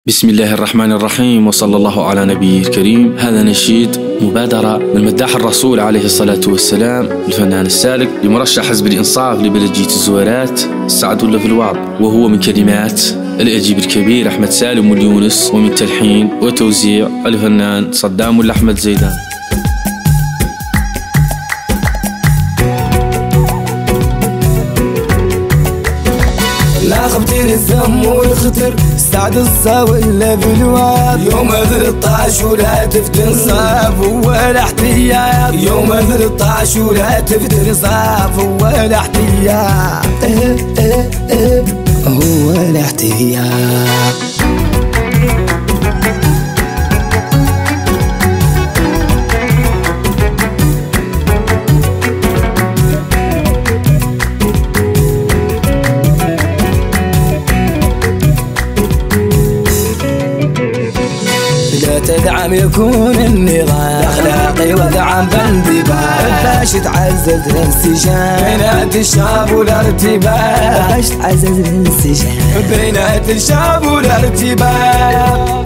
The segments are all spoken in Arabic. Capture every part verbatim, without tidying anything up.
بسم الله الرحمن الرحيم، وصلى الله على نبيه الكريم. هذا نشيد مبادرة من مداح الرسول عليه الصلاة والسلام الفنان السالك لمرشح حزب الإنصاف لبلدية الزويرات سعد الله في الواط، وهو من كلمات الأديب الكبير أحمد سالم اليونس، ومن تلحين وتوزيع الفنان صدام الأحمد زيدان. لا خبتين الزم والخطر استعد الصاولة بالواد يوم ثلاثطاش ولا تفتن صاف ولا احتياط، يوم ثلاثطاش ولا تفتن صاف ولا احتياط، اه اه اه هو الاحتياط. تدعم يكون النظام اخلاقي ودعم بانضباط، باش تعزز الانسجام بينات الشعب والارتباط، باش تعزز الانسجام بينات الشعب والارتباط.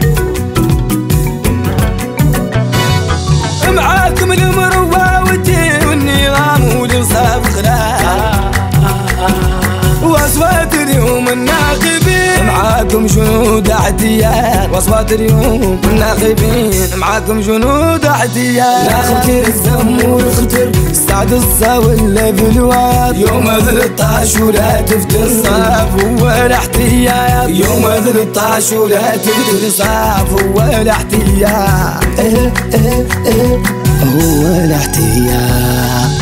معاكم المروه والدين والنظام والانصاف اخلاق، واصوات اليوم الناخبين معاكم جنود احتياط، واصوات اليوم الناخبين معاكم جنود احتياط. لا خطير الزم والخطر استعد الصاولة بالواد يوم ثلاثطاش ولا تفتن صاف ولا احتياط، يوم ثلاثطاش ولا تفتن صاف ولا احتياط، اه اه اه هو الاحتياط.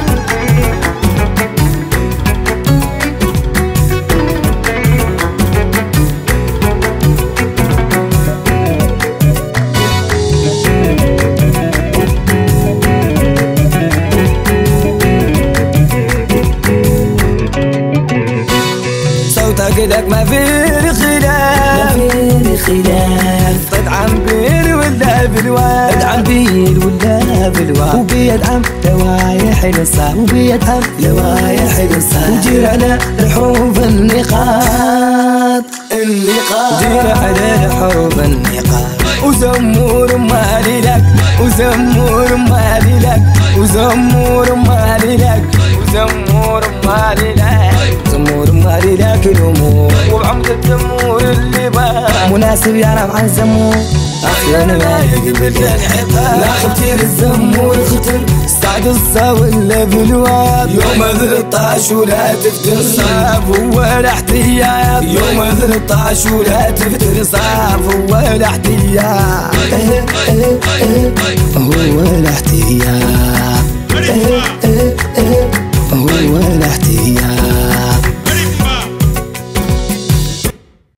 صوتك ما فيه خلاف، ما فيه خلاف، تدعم بيل ولا بالواد، تدعم بيل ولا بالواد، وبيدعم لوايح الانصاف، وبيدعم لوايح الانصاف، وجير على الحروف النقاط النقاط، جير على الحروف النقاط. وزمور مالي لك، وزمور مالي لك، وزمور مالي لك، وزمور مالي لك، زمور مالي لك الامور، وبعمد الزمور اللي بقى مناسب يعرف عن زمور اخيرا ما يقبل الانحطاط. لا خطير الزم والخطر استعد الصاولة بالواد يوم ثلاثطاش ولا تفتن صاف ولا احتياط، يوم ثلاثطاش ولا تفتن صاف ولا احتياط، اه